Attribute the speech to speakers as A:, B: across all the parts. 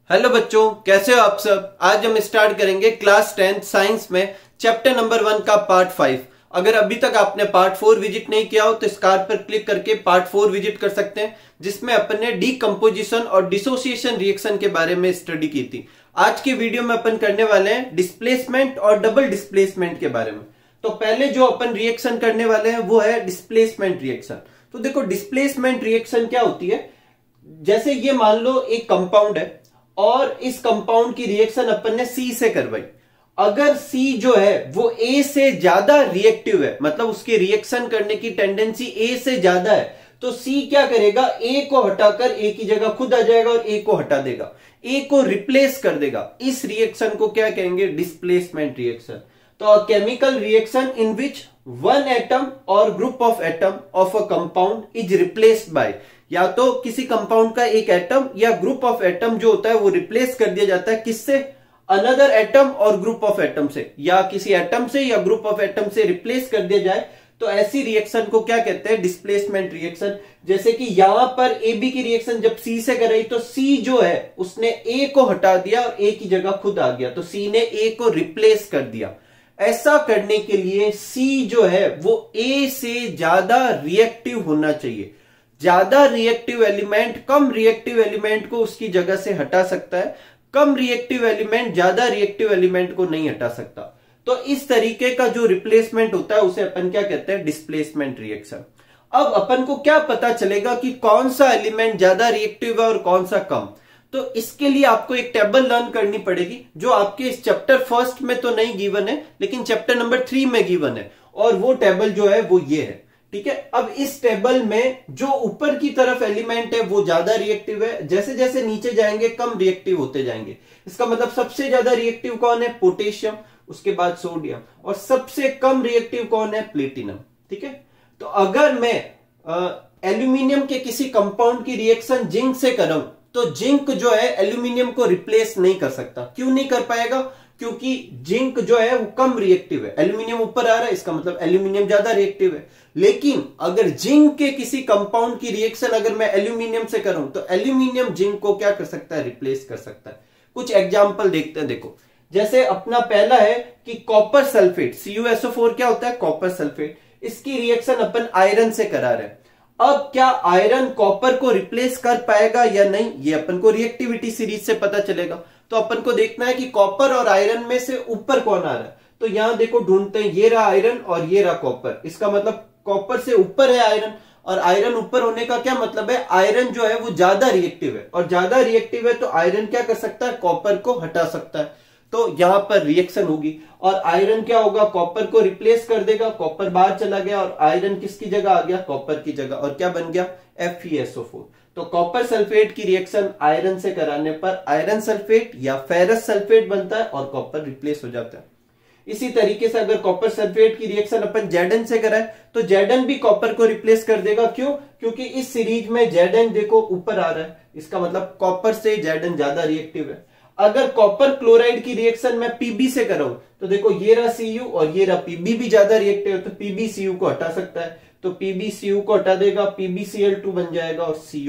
A: Hello बच्चों, कैसे हो आप सब। आज हम स्टार्ट करेंगे क्लास 10 साइंस में चैप्टर नंबर 1 का पार्ट 5। अगर अभी तक आपने पार्ट 4 विजिट नहीं किया हो तो इस कार्ड पर क्लिक करके पार्ट 4 विजिट कर सकते हैं, जिसमें अपन ने डीकंपोजिशन और डिसोसिएशन रिएक्शन के बारे में स्टडी की थी। आज के वीडियो में अपन करने वाले हैं डिस्प्लेसमेंट और डबल डिस्प्लेसमेंट के बारे में। तो पहले जो अपन रिएक्शन करने वाले हैं वो है डिस्प्लेसमेंट रिएक्शन। तो देखो, डिस्प्लेसमेंट रिएक्शन क्या होती है। जैसे ये मान लो एक कंपाउंड है और इस कंपाउंड की रिएक्शन अपन ने सी से करवाई। अगर सी जो है वो ए से ज्यादा रिएक्टिव है, मतलब उसकी रिएक्शन करने की टेंडेंसी ए से ज्यादा है, तो सी क्या करेगा, ए को हटाकर ए की जगह खुद आ जाएगा और ए को हटा देगा, ए को रिप्लेस कर देगा। इस रिएक्शन को क्या कहेंगे, डिस्प्लेसमेंट रिएक्शन। तो chemical reaction in which one atom और group of atom of a compound is replaced by, या तो किसी कंपाउंड का एक एटम या ग्रुप ऑफ एटम जो होता है वो रिप्लेस कर दिया जाता है किससे, अनदर एटम और ग्रुप ऑफ एटम से, या किसी एटम से या ग्रुप ऑफ एटम से रिप्लेस कर दिया जाए। तो ऐसी रिएक्शन को क्या कहते हैं, डिस्प्लेसमेंट रिएक्शन। जैसे कि यहां पर ए बी की रिएक्शन जब सी से कराई तो सी जो है उसने ए को हटा दिया और ए की जगह खुद आ गया, तो सी ने ए को रिप्लेस कर दिया। ऐसा करने के लिए सी जो है वो ए से ज्यादा रिएक्टिव होना चाहिए। ज्यादा रिएक्टिव एलिमेंट कम रिएक्टिव एलिमेंट को उसकी जगह से हटा सकता है, कम रिएक्टिव एलिमेंट ज्यादा रिएक्टिव एलिमेंट को नहीं हटा सकता। तो इस तरीके का जो रिप्लेसमेंट होता है उसे अपन क्या कहते हैं, डिस्प्लेसमेंट रिएक्शन। अब अपन को क्या पता चलेगा कि कौन सा एलिमेंट ज्यादा रिएक्टिव है और कौन सा कम। तो इसके लिए आपको एक टेबल लर्न करनी पड़ेगी जो आपके इस चैप्टर फर्स्ट में तो नहीं गिवन है, लेकिन चैप्टर नंबर 3 में गिवन है। और वो टेबल जो है वो ये है, ठीक है। अब इस टेबल में जो ऊपर की तरफ एलिमेंट है वो ज्यादा रिएक्टिव है, जैसे जैसे नीचे जाएंगे कम रिएक्टिव होते जाएंगे। इसका मतलब सबसे ज्यादा रिएक्टिव कौन है, पोटेशियम, उसके बाद सोडियम, और सबसे कम रिएक्टिव कौन है, प्लेटिनम, ठीक है। तो अगर मैं एल्यूमिनियम के किसी कंपाउंड की रिएक्शन जिंक से करूं तो जिंक जो है एल्यूमिनियम को रिप्लेस नहीं कर सकता। क्यों नहीं कर पाएगा, क्योंकि जिंक जो है वो कम रिएक्टिव है। एल्यूमिनियम ऊपर आ रहा है, इसका मतलब एल्यूमिनियम ज्यादा रिएक्टिव है। लेकिन अगर जिंक के किसी कंपाउंड की रिएक्शन अगर मैं एल्यूमिनियम से करूं तो एल्यूमिनियम जिंक को क्या कर सकता है, रिप्लेस कर सकता है। कुछ एग्जांपल देखते हैं। देखो, जैसे अपना पहला है कि कॉपर सल्फेट, CuSO4 क्या होता है, कॉपर सल्फेट। इसकी रिएक्शन अपन आयरन से करा रहे हैं। अब क्या आयरन कॉपर को रिप्लेस कर पाएगा या नहीं, ये अपन को रिएक्टिविटी सीरीज से पता चलेगा। तो अपन को देखना है कि कॉपर और आयरन में से ऊपर कौन आ रहा है। तो यहां देखो, ढूंढते हैं, ये रहा आयरन और ये रहा कॉपर। इसका मतलब कॉपर से ऊपर है आयरन, और आयरन ऊपर होने का क्या मतलब है, आयरन जो है वो ज्यादा रिएक्टिव है, और ज्यादा रिएक्टिव है तो आयरन क्या कर सकता है, कॉपर को हटा सकता है। तो यहां पर रिएक्शन होगी और आयरन क्या होगा, कॉपर को रिप्लेस कर देगा। कॉपर बाहर चला गया और आयरन किसकी जगह आ गया, कॉपर की जगह, और क्या बन गया, FeSO4। तो कॉपर सल्फेट की रिएक्शन आयरन से कराने पर आयरन सल्फेट या फेरस सल्फेट बनता है और कॉपर रिप्लेस हो जाता है। इसी तरीके से अगर कॉपर सल्फेट की रिएक्शन अपन Zn से कराए तो Zn भी कॉपर को रिप्लेस कर देगा। क्यों, क्योंकि इस सीरीज में Zn देखो ऊपर आ रहा है, इसका मतलब कॉपर से Zn ज्यादा रिएक्टिव है। अगर कॉपर क्लोराइड की रिएक्शन मैं Pb से कराऊं तो देखो, ये रहा Cu और ये रहा Pb भी ज्यादा रिएक्टिव है, तो Pb Cu को हटा सकता है। तो Pb Cu को हटा देगा, PbCl2 बन जाएगा और Cu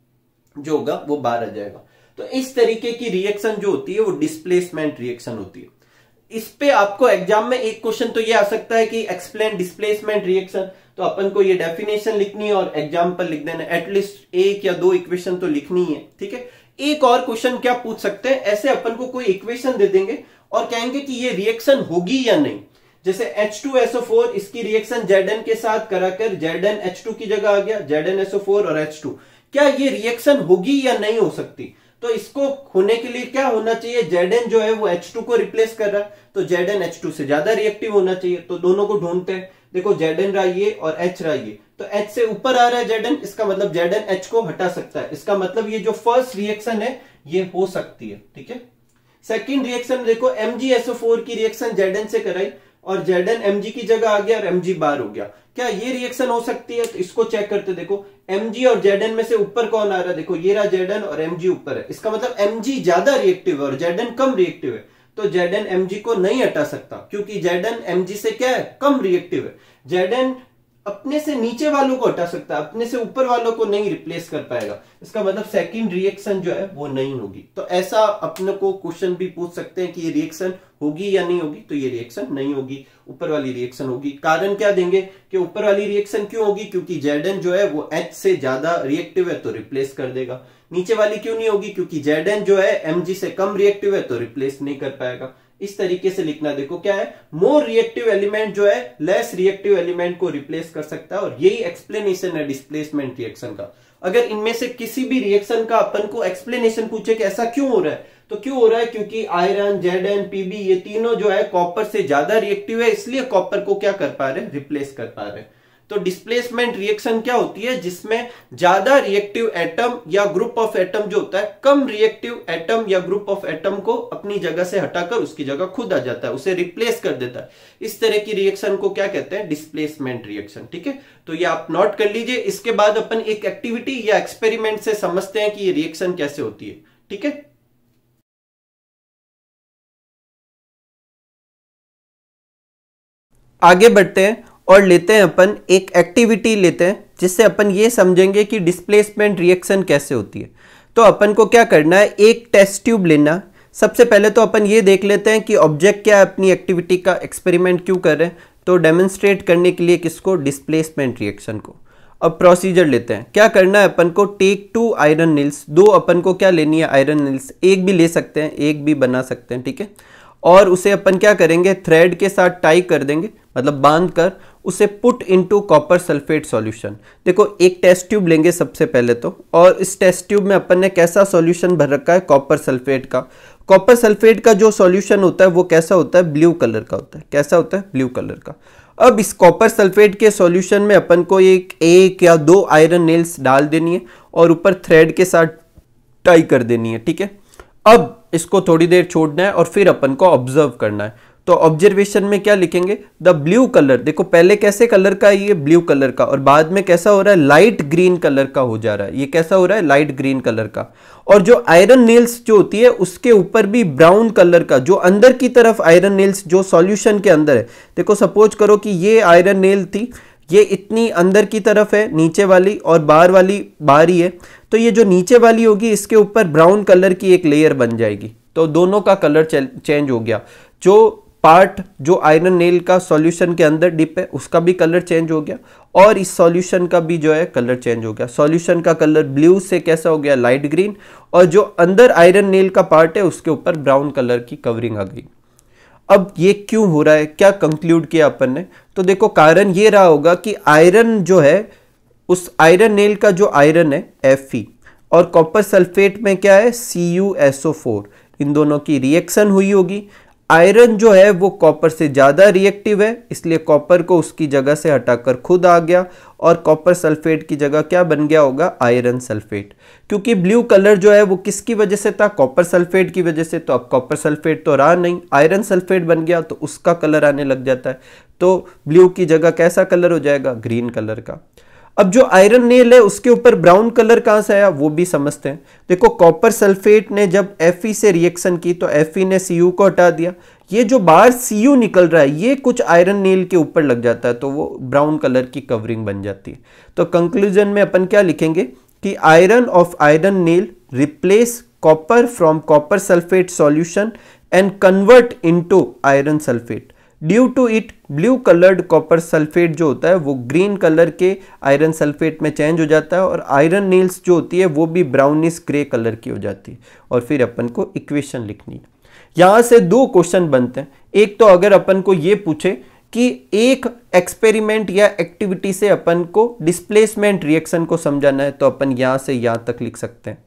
A: जो होगा वो बाहर आ जाएगा। तो इस तरीके की रिएक्शन जो होती है वो डिस्प्लेसमेंट रिएक्शन होती है। इस पे आपको एग्जाम में एक क्वेश्चन तो ये आ सकता है कि एक्सप्लेन डिस्प्लेसमेंट रिएक्शन। तो अपन को ये डेफिनेशन लिखनी है और एग्जाम्पल लिख देना, एटलीस्ट 1 या 2 इक्वेशन तो लिखनी है, ठीक है। एक और क्वेश्चन क्या पूछ सकते हैं, ऐसे अपन को कोई इक्वेशन दे देंगे और कहेंगे कि ये रिएक्शन होगी या नहीं। जैसे H2SO4, इसकी रिएक्शन Zn के साथ कराकर ZnH2 की जगह आ गया, ZnSO4 और H2, क्या ये रिएक्शन होगी या नहीं हो सकती। तो इसको होने के लिए क्या होना चाहिए, Zn जो है वो H2 को रिप्लेस कर रहा है, तो Zn H2 से ज्यादा रिएक्टिव होना चाहिए। तो दोनों को ढूंढते हैं। देखो, Zn रहा ये और H रहा ये, तो H से ऊपर आ रहा है Zn, इसका मतलब Zn H को हटा सकता है। इसका मतलब ये जो फर्स्ट रिएक्शन है ये हो सकती है, ठीक है। सेकंड रिएक्शन देखो, MgSO4 की रिएक्शन Zn से कराई और Zn Mg की जगह आ गया और Mg बाहर हो गया। क्या ये रिएक्शन हो सकती है, तो इसको चेक करते। देखो, Mg और Zn में से ऊपर कौन आ रहा है, देखो ये रहा Zn और Mg ऊपर है। इसका मतलब Mg ज्यादा रिएक्टिव है और Zn कम रिएक्टिव है, तो Zn Mg को नहीं हटा सकता, क्योंकि Zn Mg से क्या है, कम रिएक्टिव है। Zn अपने से नीचे वालों को हटा सकता है, अपने से ऊपर वालों को नहीं रिप्लेस कर पाएगा। इसका मतलब सेकंड रिएक्शन जो है वो नहीं होगी। तो ऐसा अपने को क्वेश्चन भी पूछ सकते हैं कि ये रिएक्शन होगी या नहीं होगी, तो ये रिएक्शन नहीं होगी, ऊपर वाली रिएक्शन होगी। कारण क्या देंगे कि ऊपर वाली रिएक्शन क्यों होगी, क्योंकि Zn जो है वो H से ज्यादा रिएक्टिव है तो रिप्लेस कर देगा। नीचे वाली क्यों नहीं होगी, क्योंकि Zn जो है Mg से कम रिएक्टिव है तो रिप्लेस नहीं कर पाएगा। इस तरीके से लिखना। देखो क्या है, मोर रिएक्टिव एलिमेंट जो है लेस रिएक्टिव एलिमेंट को रिप्लेस कर सकता है, और यही एक्सप्लेनेशन है डिस्प्लेसमेंट रिएक्शन का। अगर इनमें से किसी भी रिएक्शन का अपन को एक्सप्लेनेशन पूछे कि ऐसा क्यों हो रहा है, तो क्यों हो रहा है, क्योंकि आयरन, Zn, Pb ये तीनों जो है कॉपर से ज्यादा रिएक्टिव है, इसलिए कॉपर को क्या कर पा रहे हैं, रिप्लेस कर पा रहे हैं। तो डिस्प्लेसमेंट रिएक्शन क्या होती है, जिसमें ज्यादा रिएक्टिव एटम या ग्रुप ऑफ एटम जो होता है कम रिएक्टिव एटम या ग्रुप ऑफ एटम को अपनी जगह से हटाकर उसकी जगह खुद आ जाता है, उसे रिप्लेस कर देता है। इस तरह की रिएक्शन को क्या कहते हैं, डिस्प्लेसमेंट रिएक्शन। ठीक है, तो ये आप नोट कर लीजिए। इसके बाद अपन एक एक्टिविटी या एक्सपेरिमेंट से समझते हैं कि ये रिएक्शन कैसे होती है। ठीक है, आगे बढ़ते हैं और लेते हैं अपन एक एक्टिविटी लेते हैं, जिससे अपन ये समझेंगे कि डिस्प्लेसमेंट रिएक्शन कैसे होती है। तो अपन को क्या करना है, एक टेस्ट ट्यूब लेना। सबसे पहले तो अपन ये देख लेते हैं कि ऑब्जेक्ट क्या है, अपनी एक्टिविटी का एक्सपेरिमेंट क्यों कर रहे हैं। तो डेमोन्स्ट्रेट करने के लिए किसको, डिस्प्लेसमेंट रिएक्शन को। अब प्रोसीजर लेते हैं, क्या करना है अपन को, टेक 2 आयरन नील्स। 2 अपन को क्या लेनी है, आयरन नील्स। एक भी ले सकते हैं, एक भी बना सकते हैं। ठीक है, और उसे अपन क्या करेंगे, थ्रेड के साथ टाई कर देंगे, मतलब बांध कर उसे put into copper sulphate solution. देखो एक टेस्ट ट्यूब लेंगे सबसे पहले तो, और इस टेस्ट ट्यूब में अपन ने कैसा सॉल्यूशन भर रखा है, कॉपर सल्फेट का। कॉपर सल्फेट का जो सॉल्यूशन होता है वो कैसा होता है, ब्लू कलर का होता है। कैसा होता है, ब्लू कलर का। अब इस कॉपर सल्फेट के सॉल्यूशन में अपन को एक या 2 आयरन नेल्स डाल देनी है और ऊपर थ्रेड के साथ टाई कर देनी है। ठीक है, अब इसको थोड़ी देर छोड़ना है और फिर अपन को ऑब्जर्व करना है। तो ऑब्जर्वेशन में क्या लिखेंगे, द ब्लू कलर। देखो पहले कैसे कलर का है, ये ब्लू कलर का, और बाद में कैसा हो रहा है, लाइट ग्रीन कलर का हो जा रहा है। ये कैसा हो रहा है, लाइट ग्रीन कलर का। और जो आयरन नेल्स जो होती है उसके ऊपर भी ब्राउन कलर का, जो अंदर की तरफ आयरन नेल्स जो सॉल्यूशन के अंदर है। देखो सपोज करो कि ये आयरन नेल थी, ये इतनी अंदर की तरफ है नीचे वाली, और बाहर वाली बाहर ही है। तो ये जो नीचे वाली होगी इसके ऊपर ब्राउन कलर की एक लेयर बन जाएगी। तो दोनों का कलर चेंज हो गया। जो पार्ट जो आयरन नेल का सॉल्यूशन के अंदर डिप है उसका भी कलर चेंज हो गया, और इस सॉल्यूशन का भी जो है कलर चेंज हो गया। सॉल्यूशन का कलर ब्लू से कैसा हो गया, लाइट ग्रीन, और जो अंदर आयरन नेल का पार्ट है उसके ऊपर ब्राउन कलर की कवरिंग आ गई। अब ये क्यों हो रहा है, क्या कंक्लूड किया अपन ने, तो देखो कारण ये रहा होगा कि आयरन जो है, उस आयरन नेल का जो आयरन है Fe, और कॉपर सल्फेट में क्या है, CuSO4, इन दोनों की रिएक्शन हुई होगी। आयरन जो है वो कॉपर से ज़्यादा रिएक्टिव है, इसलिए कॉपर को उसकी जगह से हटाकर खुद आ गया, और कॉपर सल्फेट की जगह क्या बन गया होगा, आयरन सल्फेट। क्योंकि ब्लू कलर जो है वो किसकी वजह से था, कॉपर सल्फेट की वजह से। तो अब कॉपर सल्फेट तो रहा नहीं, आयरन सल्फेट बन गया, तो उसका कलर आने लग जाता है। तो ब्लू की जगह कैसा कलर हो जाएगा, ग्रीन कलर का। अब जो आयरन नेल है उसके ऊपर ब्राउन कलर कहां से आया, वो भी समझते हैं। देखो कॉपर सल्फेट ने जब Fe से रिएक्शन की तो Fe ने Cu को हटा दिया। ये जो बाहर Cu निकल रहा है ये कुछ आयरन नेल के ऊपर लग जाता है, तो वो ब्राउन कलर की कवरिंग बन जाती है। तो कंक्लूजन में अपन क्या लिखेंगे कि iron of iron nail replace copper from copper sulphate solution and convert into iron sulphate. Due to it blue coloured copper sulphate जो होता है वो ग्रीन कलर के आयरन सल्फेट में चेंज हो जाता है, और आयरन नील्स जो होती है वो भी ब्राउनिश ग्रे कलर की हो जाती है। और फिर अपन को इक्वेशन लिखनी है। यहाँ से 2 क्वेश्चन बनते हैं। एक तो अगर अपन को ये पूछे कि एक एक्सपेरिमेंट या एक्टिविटी से अपन को डिस्प्लेसमेंट रिएक्शन को समझाना है, तो अपन यहाँ से यहाँ तक लिख सकते हैं।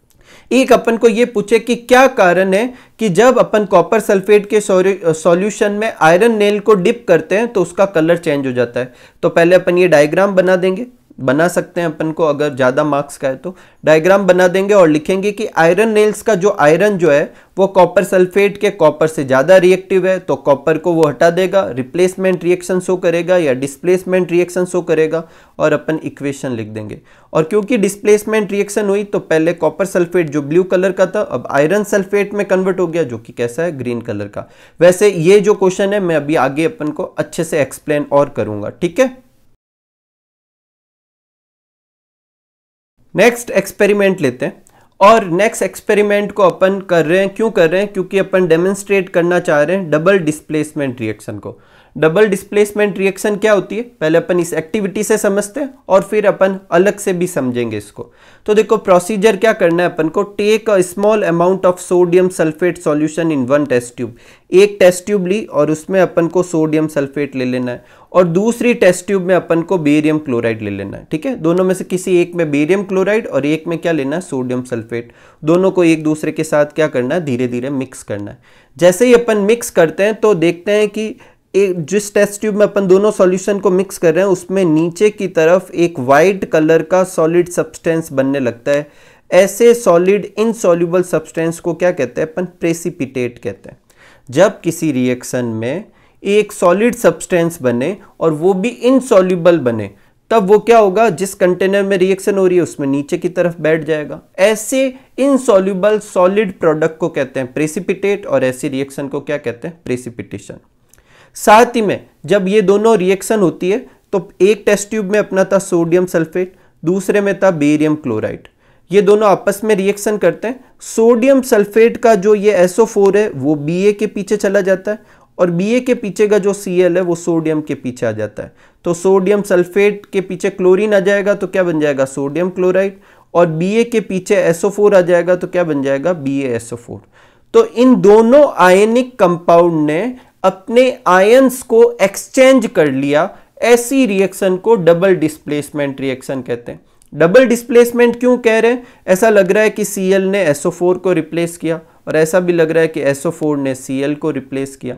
A: एक अपन को ये पूछे कि क्या कारण है कि जब अपन कॉपर सल्फेट के सॉल्यूशन में आयरन नेल को डिप करते हैं तो उसका कलर चेंज हो जाता है। तो पहले अपन ये डायग्राम बना देंगे, बना सकते हैं अपन को, अगर ज़्यादा मार्क्स का है तो डायग्राम बना देंगे और लिखेंगे कि आयरन नेल्स का जो आयरन जो है वो कॉपर सल्फेट के कॉपर से ज़्यादा रिएक्टिव है, तो कॉपर को वो हटा देगा, रिप्लेसमेंट रिएक्शन शो करेगा या डिस्प्लेसमेंट रिएक्शन शो करेगा, और अपन इक्वेशन लिख देंगे। और क्योंकि डिस्प्लेसमेंट रिएक्शन हुई तो पहले कॉपर सल्फेट जो ब्लू कलर का था अब आयरन सल्फेट में कन्वर्ट हो गया, जो कि कैसा है, ग्रीन कलर का। वैसे ये जो क्वेश्चन है मैं अभी आगे अपन को अच्छे से एक्सप्लेन और करूँगा, ठीक है। नेक्स्ट एक्सपेरिमेंट लेते हैं, और नेक्स्ट एक्सपेरिमेंट को अपन कर रहे हैं, क्यों कर रहे हैं, क्योंकि अपन डेमोन्स्ट्रेट करना चाह रहे हैं डबल डिस्प्लेसमेंट रिएक्शन को। डबल डिस्प्लेसमेंट रिएक्शन क्या होती है, पहले अपन इस एक्टिविटी से समझते हैं और फिर अपन अलग से भी समझेंगे इसको। तो देखो प्रोसीजर क्या करना है अपन को, take a small amount of sodium sulphate solution in one test tube. एक टेस्ट ट्यूब ली और उसमें अपन को सोडियम सल्फेट ले लेना है, और दूसरी टेस्ट ट्यूब में अपन को बेरियम क्लोराइड ले लेना है। ठीक है, दोनों में से किसी एक में बेरियम क्लोराइड और एक में क्या लेना है, सोडियम सल्फेट। दोनों को एक दूसरे के साथ क्या करना है, धीरे धीरे मिक्स करना है। जैसे ही अपन मिक्स करते हैं तो देखते हैं कि जिस टेस्ट ट्यूब में अपन दोनों सॉल्यूशन को मिक्स कर रहे हैं उसमें नीचे की तरफ एक वाइट कलर का सॉलिड सब्सटेंस बनने लगता है। ऐसे सॉलिड इनसॉल्युबल सब्सटेंस को क्या कहते हैं अपन, प्रेसिपिटेट कहते हैं। जब किसी रिएक्शन में एक सॉलिड सब्सटेंस बने और वो भी इनसॉल्युबल बने, तब वो क्या होगा, जिस कंटेनर में रिएक्शन हो रही है उसमें नीचे की तरफ बैठ जाएगा। ऐसे इनसॉल्युबल सॉलिड प्रोडक्ट को कहते हैं प्रेसिपिटेट, और ऐसी रिएक्शन को क्या कहते हैं, प्रेसिपिटेशन। साथ ही में जब ये दोनों रिएक्शन होती है तो एक टेस्ट ट्यूब में अपना था सोडियम सल्फेट, दूसरे में था बेरियम क्लोराइड। ये दोनों आपस में रिएक्शन करते हैं। सोडियम सल्फेट का जो ये SO4 है वो Ba के पीछे चला जाता है, और Ba के पीछे का जो Cl है वो सोडियम के पीछे आ जाता है। तो सोडियम सल्फेट के पीछे क्लोरीन आ जाएगा तो क्या बन जाएगा, सोडियम क्लोराइड, और Ba के पीछे SO4 आ जाएगा तो क्या बन जाएगा, BaSO4। तो इन दोनों आयनिक कंपाउंड ने अपने आयंस को एक्सचेंज कर लिया। ऐसी रिएक्शन को डबल डिस्प्लेसमेंट रिएक्शन कहते हैं। डबल डिस्प्लेसमेंट क्यों कह रहे हैं, ऐसा लग रहा है कि Cl ने SO4 को रिप्लेस किया, और ऐसा भी लग रहा है कि SO4 ने Cl को रिप्लेस किया,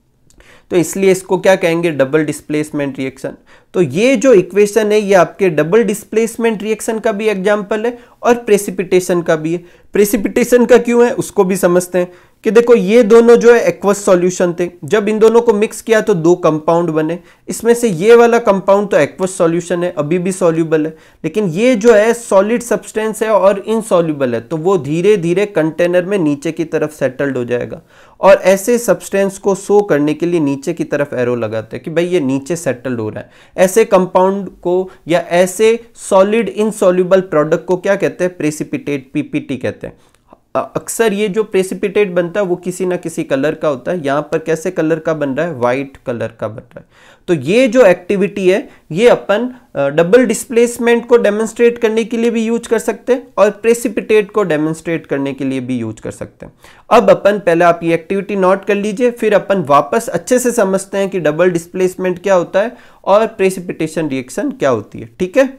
A: तो इसलिए इसको क्या कहेंगे, डबल डिस्प्लेसमेंट रिएक्शन। तो ये जो इक्वेशन है ये आपके डबल डिस्प्लेसमेंट रिएक्शन का भी एग्जांपल है और प्रेसिपिटेशन का भी है। प्रेसिपिटेशन का क्यों है उसको भी समझते हैं कि देखो ये दोनों जो है एक्वस सॉल्यूशन थे, जब इन दोनों को मिक्स किया तो दो कंपाउंड बने। इसमें से ये वाला कंपाउंड तो एक्वस सॉल्यूशन है, अभी भी सॉल्यूबल है, लेकिन ये जो है सॉलिड सब्सटेंस है और इनसॉल्यूबल है, तो वो धीरे धीरे कंटेनर में नीचे की तरफ सेटल्ड हो जाएगा। और ऐसे सब्सटेंस को शो करने के लिए नीचे की तरफ एरो लगाते हैं कि भाई ये नीचे सेटल्ड हो रहा है। ऐसे कंपाउंड को या ऐसे सॉलिड इनसॉल्यूबल प्रोडक्ट को क्या कहते हैं, प्रेसिपिटेट, पीपीटी कहते हैं। अक्सर ये जो प्रेसिपिटेट बनता है वो किसी ना किसी कलर का होता है। यहाँ पर कैसे कलर का बन रहा है, व्हाइट कलर का बन रहा है। तो ये जो एक्टिविटी है ये अपन डबल डिस्प्लेसमेंट को डेमोन्स्ट्रेट करने के लिए भी यूज कर सकते हैं और प्रेसिपिटेट को डेमोन्स्ट्रेट करने के लिए भी यूज कर सकते हैं। अब अपन पहले आप ये एक्टिविटी नोट कर लीजिए, फिर अपन वापस अच्छे से समझते हैं कि डबल डिस्प्लेसमेंट क्या होता है और प्रेसिपिटेशन रिएक्शन क्या होती है। ठीक है,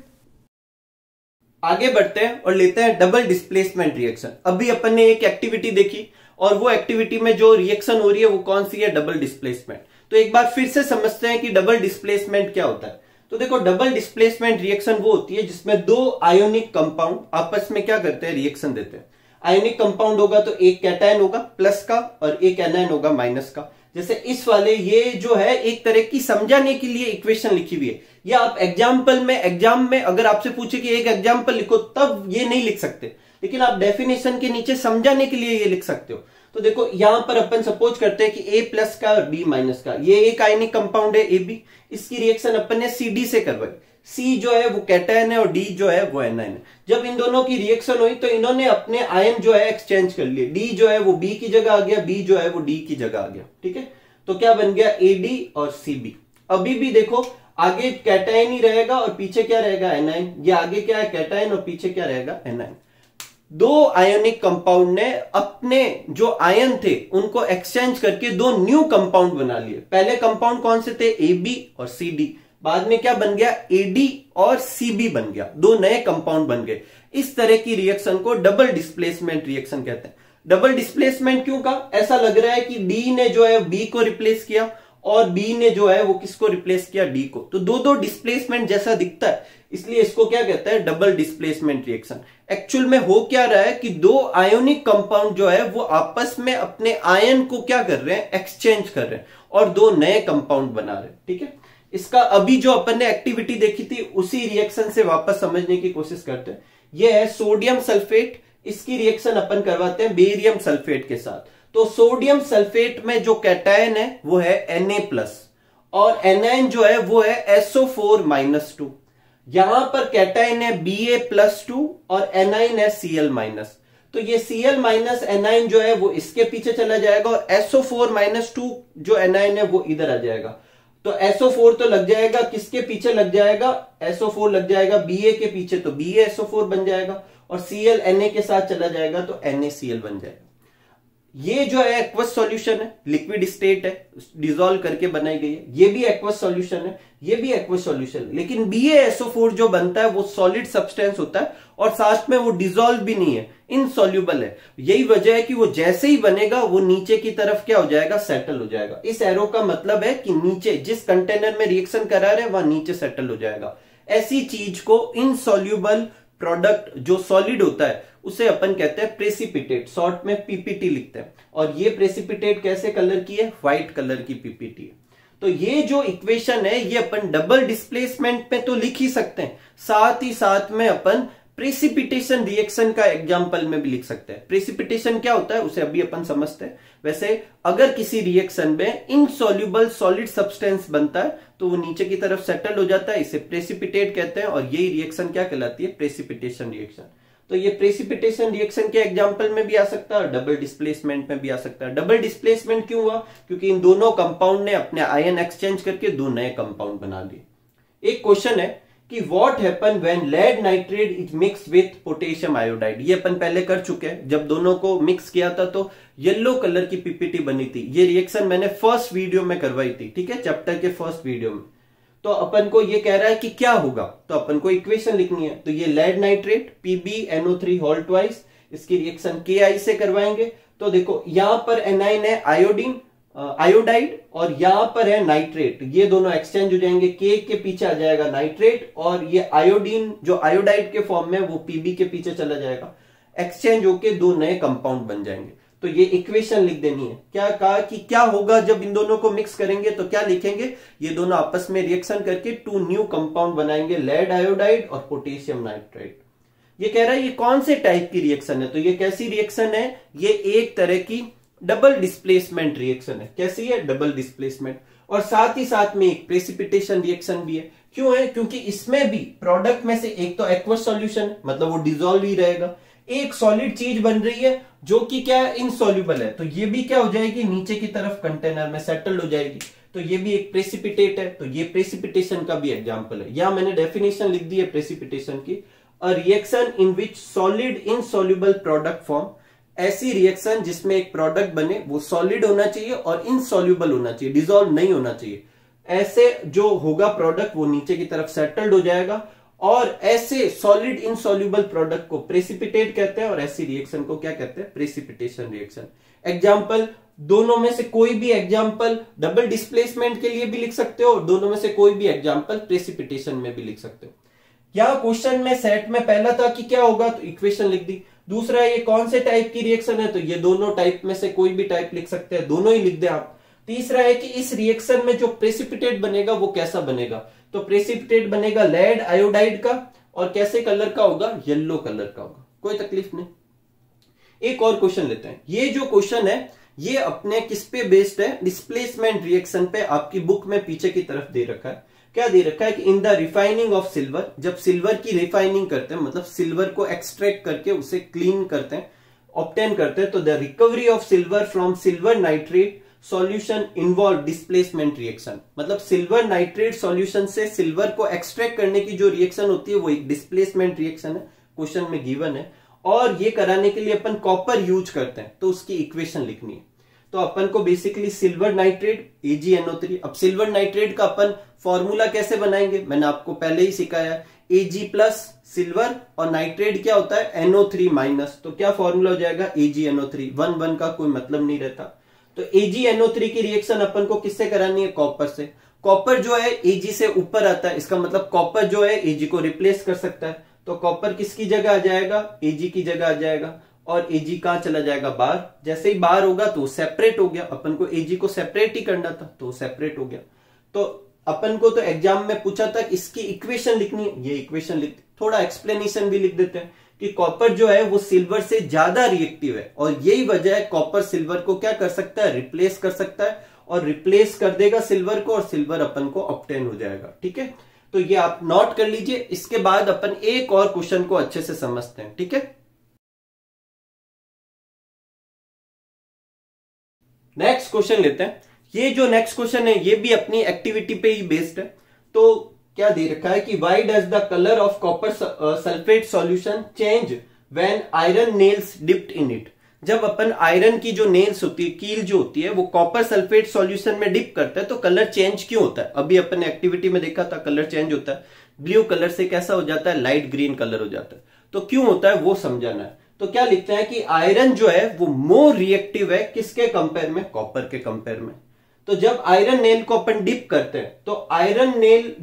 A: आगे बढ़ते हैं और लेते हैं डबल डिस्प्लेसमेंट रिएक्शन। अभी अपन ने एक एक्टिविटी देखी और वो एक्टिविटी में जो रिएक्शन हो रही है वो कौन सी है, डबल डिस्प्लेसमेंट। तो एक बार फिर से समझते हैं कि डबल डिस्प्लेसमेंट क्या होता है। तो देखो डबल डिस्प्लेसमेंट रिएक्शन वो होती है जिसमें दो आयोनिक कंपाउंड आपस में क्या करते हैं, रिएक्शन देते हैं। आयोनिक कंपाउंड होगा तो एक कैटायन होगा प्लस का और एक एनायन होगा माइनस का। जैसे इस वाले ये जो है एक तरह की समझाने के लिए इक्वेशन लिखी हुई है, या आप एग्जाम में अगर आपसे पूछे कि एक एग्जाम्पल लिखो तब ये नहीं लिख सकते, लेकिन आप डेफिनेशन के नीचे समझाने के लिए ये लिख सकते हो। तो देखो यहां पर अपन सपोज करते हैं कि A प्लस का और B माइनस का, ये एक आयनिक कंपाउंड है AB, इसकी रिएक्शन अपन ने CD से करवाई। C जो है वो कैटायन है और D जो है वो एनायन है। जब इन दोनों की रिएक्शन हुई तो इन्होंने अपने आयन जो है एक्सचेंज कर लिए। D जो है वो B की जगह आ गया, B जो है वो D की जगह आ गया। ठीक है, तो क्या बन गया, AD और CB। अभी भी देखो आगे कैटायन ही रहेगा और पीछे क्या रहेगा, एनायन। ये आगे क्या है, कैटायन, और पीछे क्या रहेगा, एनायन। दो आयोनिक कंपाउंड ने अपने जो आयन थे उनको एक्सचेंज करके दो न्यू कंपाउंड बना लिए। पहले कंपाउंड कौन से थे, AB और CD। बाद में क्या बन गया, AD और CB बन गया, दो नए कंपाउंड बन गए। इस तरह की रिएक्शन को डबल डिस्प्लेसमेंट रिएक्शन कहते हैं। डबल डिस्प्लेसमेंट क्यों का, ऐसा लग रहा है कि D ने जो है B को रिप्लेस किया और B ने जो है वो किसको रिप्लेस किया, D को। तो दो दो डिस्प्लेसमेंट जैसा दिखता है, इसलिए इसको क्या कहता है, डबल डिस्प्लेसमेंट रिएक्शन। एक्चुअल में हो क्या रहा है कि दो आयोनिक कंपाउंड जो है वो आपस में अपने आयन को क्या कर रहे हैं, एक्सचेंज कर रहे हैं और दो नए कंपाउंड बना रहे हैं। ठीक है, इसका अभी जो अपन ने एक्टिविटी देखी थी उसी रिएक्शन से वापस समझने की कोशिश करते हैं। यह है सोडियम सल्फेट, इसकी रिएक्शन अपन करवाते हैं बेरियम सल्फेट के साथ। तो सोडियम सल्फेट में जो कैटायन है वो है Na प्लस और एनायन जो है वो है SO4-2। यहां पर कैटाइन है Ba+2 और एनाइन है Cl-। तो ये Cl- एनाइन जो है वो इसके पीछे चला जाएगा और SO4-2 जो एनाइन है वो इधर आ जाएगा। तो SO4 तो लग जाएगा, किसके पीछे लग जाएगा, SO4 लग जाएगा Ba के पीछे, तो BaSO4 बन जाएगा और Cl Na के साथ चला जाएगा तो NaCl बन जाएगा। ये जो है एक्वस सॉल्यूशन है, लिक्विड स्टेट है, डिसॉल्व करके बनाई गई है। ये भी एक्वस सॉल्यूशन है, ये भी एक्वस सॉल्यूशन है। लेकिन BaSO4 जो बनता है वो सॉलिड सब्सटेंस होता है और साथ में वो डिसॉल्व भी नहीं है, इनसॉल्युबल है। यही वजह है कि वो जैसे ही बनेगा वो नीचे की तरफ क्या हो जाएगा, सेटल हो जाएगा। इस एरो का मतलब है कि नीचे जिस कंटेनर में रिएक्शन करा रहे हैं वहां नीचे सेटल हो जाएगा। ऐसी चीज को इनसॉल्युबल प्रोडक्ट जो सॉलिड होता है उसे अपन कहते हैं प्रेसिपिटेट, शॉर्ट में पीपीटी लिखते हैं। और ये प्रेसिपिटेट कैसे कलर की है, व्हाइट कलर की पीपीटी है। तो ये जो इक्वेशन है ये अपन डबल डिस्प्लेसमेंट में तो लिख ही सकते हैं, साथ ही साथ में अपन प्रेसिपिटेशन रिएक्शन का एग्जांपल में भी लिख सकते हैं। प्रेसिपिटेशन क्या होता है उसे अभी अपन समझते हैं। वैसे अगर किसी रिएक्शन में इनसॉल्युबल सॉलिड सब्सटेंस बनता है तो वो नीचे की तरफ सेटल हो जाता है, इसे प्रेसिपिटेट कहते हैं। और यही रिएक्शन क्या कहलाती है, प्रेसिपिटेशन रिएक्शन। तो ये प्रेसिपिटेशन रिएक्शन के एग्जांपल में भी आ सकता है और डबल डिस्प्लेसमेंट में भी आ सकता है। डबल डिस्प्लेसमेंट क्यों हुआ, क्योंकि इन दोनों कंपाउंड ने अपने आयन एक्सचेंज करके दो नए कंपाउंड बना लिए। एक क्वेश्चन है कि what happen when lead nitrate is mix with potassium iodide. ये अपन पहले कर चुके हैं, जब दोनों को मिक्स किया था तो येलो कलर की पीपीटी बनी थी। ये रिएक्शन मैंने फर्स्ट वीडियो में करवाई थी, ठीक है, चैप्टर के फर्स्ट वीडियो में। तो अपन को ये कह रहा है कि क्या होगा, तो अपन को इक्वेशन लिखनी है। तो ये lead nitrate PbNO3 whole twice, इसकी रिएक्शन Ki से करवाएंगे। तो देखो यहां पर एनाइन है आयोडीन आयोडाइड और यहां पर है नाइट्रेट, ये दोनों एक्सचेंज हो जाएंगे। K के पीछे आ जाएगा नाइट्रेट और ये आयोडीन जो आयोडाइड के फॉर्म में वो Pb के पीछे चला जाएगा, एक्सचेंज होके दो नए कंपाउंड बन जाएंगे। तो ये इक्वेशन लिख देनी है। क्या कहा कि क्या होगा जब इन दोनों को मिक्स करेंगे, तो क्या लिखेंगे, ये दोनों आपस में रिएक्शन करके टू न्यू कंपाउंड बनाएंगे, लेड आयोडाइड और पोटेशियम नाइट्राइड। ये कह रहा है ये कौन से टाइप की रिएक्शन है, तो ये कैसी रिएक्शन है, ये एक तरह की डबल डिस्प्लेसमेंट रिएक्शन है। कैसी है, डबल डिस्प्लेसमेंट। और साथ ही साथ में एक प्रेसिपिटेशन रिएक्शन भी है। क्यों है, क्योंकि इसमें भी प्रोडक्ट में से एक तो एक्वस सॉल्यूशन मतलब वो डिसॉल्व ही रहेगा, एक सॉलिड चीज बन रही है जो कि क्या है, इनसॉल्युबल है। तो ये भी क्या हो जाएगी, नीचे की तरफ कंटेनर में सेटल हो जाएगी। तो ये भी एक प्रेसिपिटेट है। तो ये प्रेसिपिटेशन का भी एग्जांपल है। यहां मैंने डेफिनेशन लिख दी है प्रेसिपिटेशन की, a reaction in which solid insoluble product form. ऐसी रिएक्शन जिसमें एक प्रोडक्ट बने वो सॉलिड होना चाहिए और इनसॉल्युबल होना चाहिए, डिसॉल्व नहीं होना चाहिए। ऐसे जो होगा प्रोडक्ट वो नीचे की तरफ सेटल्ड हो जाएगा और ऐसे सॉलिड इनसॉल्युबल प्रोडक्ट को प्रेसिपिटेट कहते हैं और ऐसी रिएक्शन को क्या कहते हैं, प्रेसिपिटेशन रिएक्शन। एग्जांपल दोनों में से कोई भी एग्जांपल डबल डिस्प्लेसमेंट के लिए भी लिख सकते हो और दोनों में से कोई भी एग्जांपल प्रेसिपिटेशन में भी लिख सकते हो। क्या क्वेश्चन में सेट में पहला था कि क्या होगा, तो इक्वेशन लिख दी। दूसरा ये कौन से टाइप की रिएक्शन है, तो ये दोनों टाइप में से कोई भी टाइप लिख सकते हैं, दोनों ही लिख दे आप। तीसरा है कि इस रिएक्शन में जो प्रेसिपिटेट बनेगा वो कैसा बनेगा, तो प्रेसिपिटेट बनेगा लेड आयोडाइड का और कैसे कलर का होगा, येलो कलर का होगा। कोई तकलीफ नहीं। एक और क्वेश्चन लेते हैं। ये जो क्वेश्चन है ये अपने किस पे बेस्ड है, डिस्प्लेसमेंट रिएक्शन पे। आपकी बुक में पीछे की तरफ दे रखा है, क्या दे रखा है कि in the refining of silver, जब सिल्वर की रिफाइनिंग करते हैं मतलब सिल्वर को एक्सट्रैक्ट करके उसे क्लीन करते हैं, ऑब्टेन करते हैं, तो the recovery of silver from silver nitrate solution involve displacement reaction. मतलब सिल्वर नाइट्रेट सॉल्यूशन से सिल्वर को एक्सट्रैक्ट करने की जो रिएक्शन होती है वो एक डिस्प्लेसमेंट रिएक्शन है, क्वेश्चन में गिवन है। और ये कराने के लिए अपन कॉपर यूज करते हैं, तो उसकी इक्वेशन लिखनी है। तो अपन को बेसिकली सिल्वर नाइट्रेट AgNO3। अब सिल्वर नाइट्रेट का अपन फॉर्मूला कैसे बनाएंगे, मैंने आपको पहले ही सिखाया, Ag प्लस सिल्वर और नाइट्रेट क्या होता है NO3 माइनस। तो क्या फॉर्मूला हो जाएगा AgNO3, 1 का कोई मतलब नहीं रहता। तो AgNO3 की रिएक्शन अपन को किससे करानी है, कॉपर से। कॉपर जो है Ag से ऊपर आता है, इसका मतलब कॉपर जो है Ag को रिप्लेस कर सकता है। तो कॉपर किसकी जगह आ जाएगा, Ag की जगह आ जाएगा और Ag कहां चला जाएगा, बाहर। जैसे ही बाहर होगा तो सेपरेट हो गया, अपन को Ag को सेपरेट ही करना था तो सेपरेट हो गया। तो अपन को तो एग्जाम में पूछा था कि इसकी इक्वेशन लिखनी है, ये इक्वेशन लिख, थोड़ा एक्सप्लेनेशन भी लिख देते हैं कि कॉपर जो है वो सिल्वर से ज्यादा रिएक्टिव है और यही वजह है कॉपर सिल्वर को क्या कर सकता है, रिप्लेस कर सकता है और रिप्लेस कर देगा सिल्वर को और सिल्वर अपन को ऑब्टेन हो जाएगा। ठीक है, तो ये आप नोट कर लीजिए। इसके बाद अपन एक और क्वेश्चन को अच्छे से समझते हैं, ठीक है। नेक्स्ट क्वेश्चन लेते हैं। ये जो नेक्स्ट क्वेश्चन है ये भी अपनी एक्टिविटी पे ही बेस्ड है। तो क्या दे रखा है कि why does the colour of copper sulphate solution change when iron nails dipped in it. जब अपन आयरन की जो नेल्स होती है, कील जो होती है, वो कॉपर सल्फेट सॉल्यूशन में डिप करता है तो कलर चेंज क्यों होता है। अभी अपन ने एक्टिविटी में देखा था कलर चेंज होता है, ब्लू कलर से कैसा हो जाता है, लाइट ग्रीन कलर हो जाता है। तो क्यों होता है वो समझाना है। तो क्या लिखता है कि आयरन जो है वो मोर रिएक्टिव है किसके कंपेयर में, कॉपर के कंपेयर में। तो जब आयरन नेल को अपन डिप करते हैं तो आयरन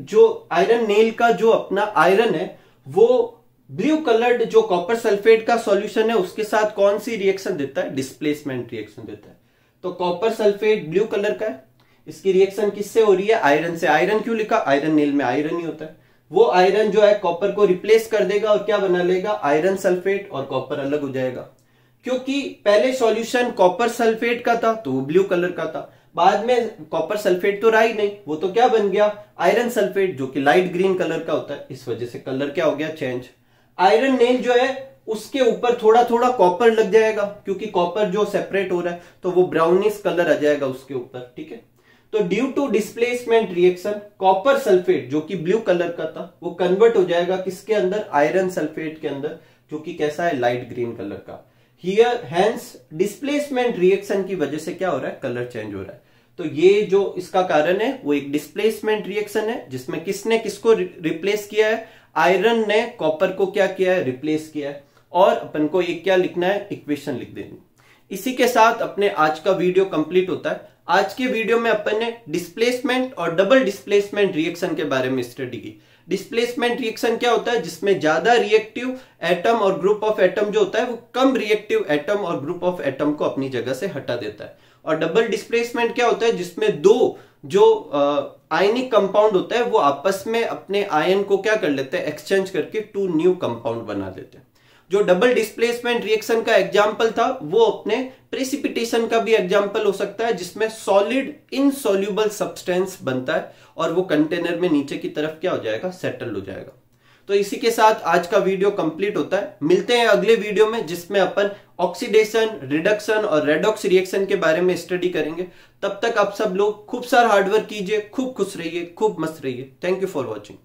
A: नेल का जो अपना आयरन है वो ब्लू कलर्ड जो कॉपर सल्फेट का सॉल्यूशन है उसके साथ कौन सी रिएक्शन देता है, डिस्प्लेसमेंट रिएक्शन देता है। तो कॉपर सल्फेट ब्लू कलर का है, इसकी रिएक्शन किससे हो रही है, आयरन से। आयरन क्यों लिखा, आयरन नेल में आयरन ही होता है। वो आयरन जो है कॉपर को रिप्लेस कर देगा और क्या बना लेगा, आयरन सल्फेट, और कॉपर अलग हो जाएगा। क्योंकि पहले सॉल्यूशन कॉपर सल्फेट का था तो वो ब्लू कलर का था, बाद में कॉपर सल्फेट तो रहा ही नहीं, वो तो क्या बन गया, आयरन सल्फेट, जो कि लाइट ग्रीन कलर का होता है। इस वजह से कलर क्या हो गया, चेंज। आयरन नेल जो है उसके ऊपर थोड़ा थोड़ा कॉपर लग जाएगा, क्योंकि कॉपर जो सेपरेट हो रहा है तो वो ब्राउनिश कलर आ जाएगा उसके ऊपर, ठीक है। तो due to displacement reaction copper sulphate जो कि ब्लू कलर का था वो कन्वर्ट हो जाएगा किसके अंदर, आयरन सल्फेट के अंदर, जो कि कैसा है, लाइट ग्रीन कलर का। हियर हेंस डिस्प्लेसमेंट रिएक्शन की वजह से क्या हो रहा है, कलर चेंज हो रहा है। तो ये जो इसका कारण है वो एक डिस्प्लेसमेंट रिएक्शन है जिसमें किसने किसको रिप्लेस किया है, आयरन ने कॉपर को क्या किया है, रिप्लेस किया है। और अपन को एक क्या लिखना है, इक्वेशन लिख देनी। इसी के साथ अपने आज का वीडियो कंप्लीट होता है। आज के वीडियो में अपन ने डिस्प्लेसमेंट और डबल डिस्प्लेसमेंट रिएक्शन के बारे में स्टडी की। डिस्प्लेसमेंट रिएक्शन क्या होता है, जिसमें ज्यादा रिएक्टिव एटम और ग्रुप ऑफ एटम जो होता है वो कम रिएक्टिव एटम और ग्रुप ऑफ एटम को अपनी जगह से हटा देता है। और डबल डिस्प्लेसमेंट क्या होता है, जिसमें दो जो आयनिक कंपाउंड होता है वो आपस में अपने आयन को क्या कर लेते हैं, एक्सचेंज करके टू न्यू कंपाउंड बना लेते हैं। जो डबल डिस्प्लेसमेंट रिएक्शन का एग्जाम्पल था वो अपने प्रेसिपिटेशन का भी एग्जाम्पल हो सकता है, जिसमें सॉलिड इनसॉल्युबल सब्सटेंस बनता है और वो कंटेनर में नीचे की तरफ क्या हो जाएगा, सेटल हो जाएगा। तो इसी के साथ आज का वीडियो कंप्लीट होता है। मिलते हैं अगले वीडियो में जिसमें अपन ऑक्सीडेशन, रिडक्शन और रेडॉक्स रिएक्शन के बारे में स्टडी करेंगे। तब तक आप सब लोग खूब सारा हार्डवर्क कीजिए, खूब खुश रहिए, खूब मस्त रहिए। Thank you for watching.